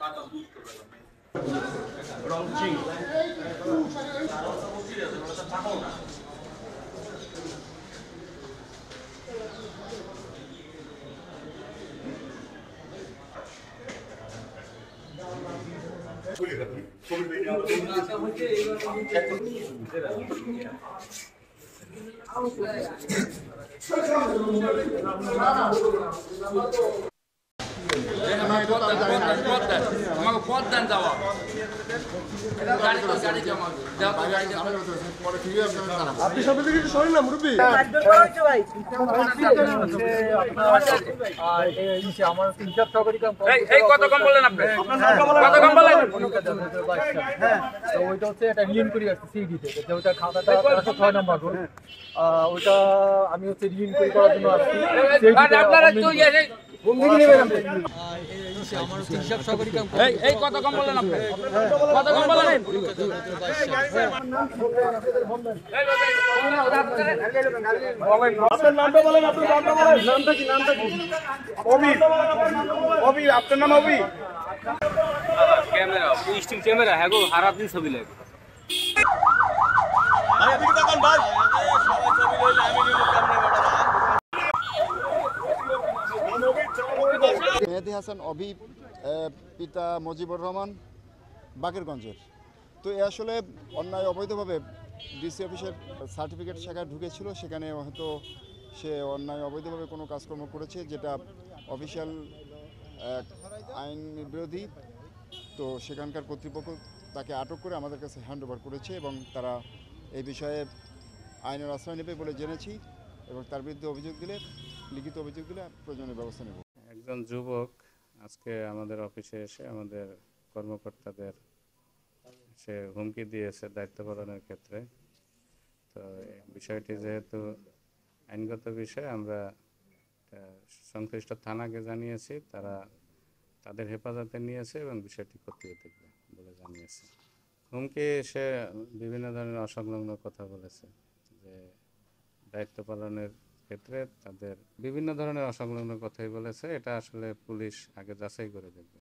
আমাকে পথ দেন যাওয়া আপনি সব দিকে একটু সরেন না মুরব্বী। কত কম বললেন আপনি? কত কম বললেন? ওইটা হচ্ছে একটা রিইন করে আসছে সিডি থেকে, যে ওইটা খাতাটা 6 নম্বর রোল। ওইটা আমি হচ্ছে রিইন করে করার জন্য আসছি। আপনারা তো ঘুম থেকে নেবেন আপনি। এই কত কম বললেন আপনি? কত কম বললেন? আপনার নামটা বলেন, আপনার নামটা বলেন। নামটা কি? নামটা কি? অভি। অভি, আপনার নাম অভি? ক্যামেরা, স্টিল ক্যামেরা, হ্যাঁ গো, হারাত দিন ছবি লাগে। ভাই এদিকে তাকান ভাই। মেহেদী হাসান অভি, পিতা মজিবুর রহমান, বাকেরগঞ্জের। তো এ আসলে অন্যায় অবৈধভাবে ডিসি অফিসের সার্টিফিকেট শাখায় ঢুকেছিল, সেখানে হয়তো সে অন্যায় অবৈধভাবে কোনো কাজকর্ম করেছে, যেটা অফিসিয়াল আইন বিরোধী। তো সেখানকার কর্তৃপক্ষ তাকে আটক করে আমাদের কাছে হ্যান্ড ওভার করেছে এবং তারা এই বিষয়ে আইনের আশ্রয় নেবে বলে জেনেছি এবং তার বিরুদ্ধে লিখিত অভিযোগ দিলে প্রয়োজনীয় ব্যবস্থা নেব। একজন যুবক আজকে আমাদের অফিসে এসে আমাদের কর্মকর্তাদের সে হুমকি দিয়েছে দায়িত্ব পালনের ক্ষেত্রে। তো বিষয়টি যেহেতু আইনগত বিষয়, আমরা সংশ্লিষ্ট থানাকে জানিয়েছি, তারা তাদের হেফাজতে নিয়েছে এবং বিষয়টি খতিয়ে দেখবে বলে জানিয়েছে। হুমকি সে বিভিন্ন ধরনের অসংলগ্ন কথা বলেছে, যে দায়িত্ব পালনের ক্ষেত্রে তাদের বিভিন্ন ধরনের অসংলগ্ন কথাই বলেছে। এটা আসলে পুলিশ আগে যাচাই করে দেখবে।